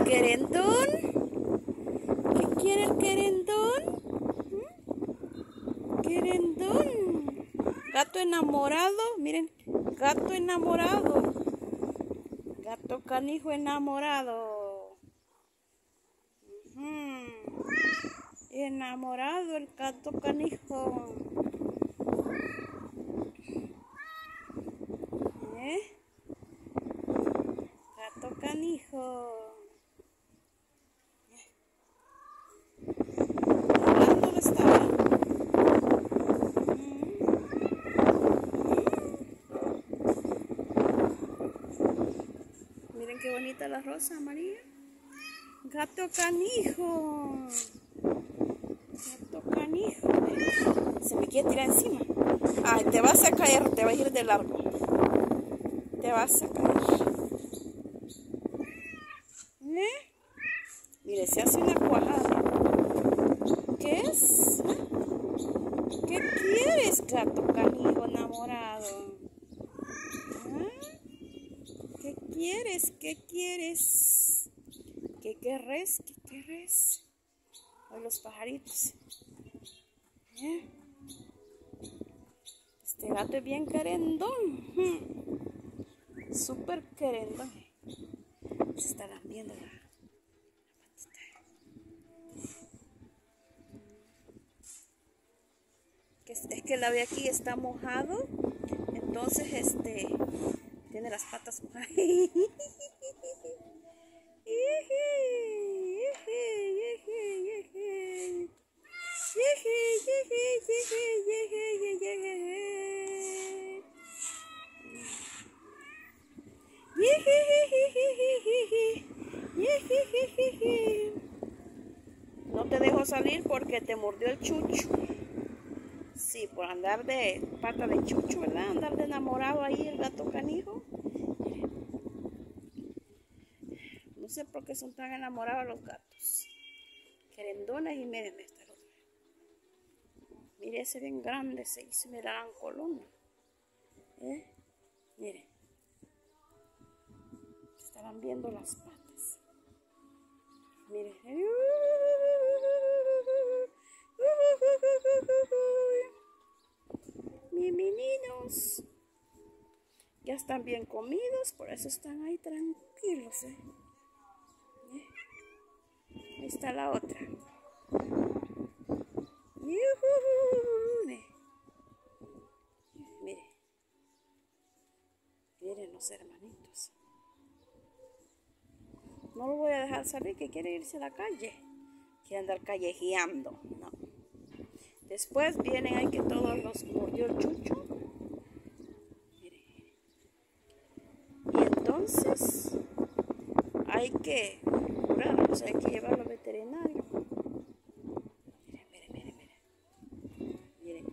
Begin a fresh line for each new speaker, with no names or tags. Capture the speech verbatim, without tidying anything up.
querendón? ¿Qué quiere el querendón? ¿Mm? Querendón. Gato enamorado. Miren, gato enamorado. Gato canijo enamorado. Uh-huh. Enamorado el gato canijo. ¿Eh? Gato canijo. ¿Dónde estaba? Miren qué bonita la rosa amarilla. Gato canijo. Gato canijo. Se me quiere tirar encima. Ay, te vas a caer, te va a ir de largo. Te vas a caer. ¿Eh? Mire, se hace una cuajada. ¿Qué es? ¿Qué quieres, gato canijo enamorado? ¿Ah? ¿Qué quieres? ¿Qué quieres? ¿Qué querés? ¿Qué querés? Ay, los pajaritos. ¿Eh? Este gato es bien querendón. Hmm. Súper querendón. Se está lambiendo la, la patita. Que es, es que la de aquí está mojado. Entonces este tiene las patas mojadas. No te dejo salir porque te mordió el chucho. Sí, por andar de pata de chucho, ¿verdad? Andar de enamorado ahí el gato canijo. No sé por qué son tan enamorados los gatos. Querendones y miren esta otra. Mire ese bien grande, se hizo, me la columna. ¿Eh? Miren. Estarán viendo las patas. Miren. Mis meninos. Ya están bien comidos, por eso están ahí tranquilos. ¿Eh? ¿Eh? Ahí está la otra. Miren. Miren los hermanitos. No lo voy a dejar salir, que quiere irse a la calle. Quiere andar callejeando. No. Después vienen ahí que todos los mordió el chucho. Miren. Y entonces hay que curarlos, hay que llevarlos al veterinario. Miren, miren, miren, miren. Miren.